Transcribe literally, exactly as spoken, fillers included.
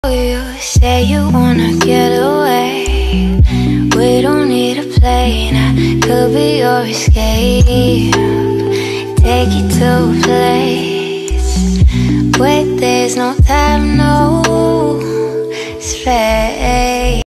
You say you wanna get away. We don't need a plane, I could be your escape. Take you to a place where there's no time, no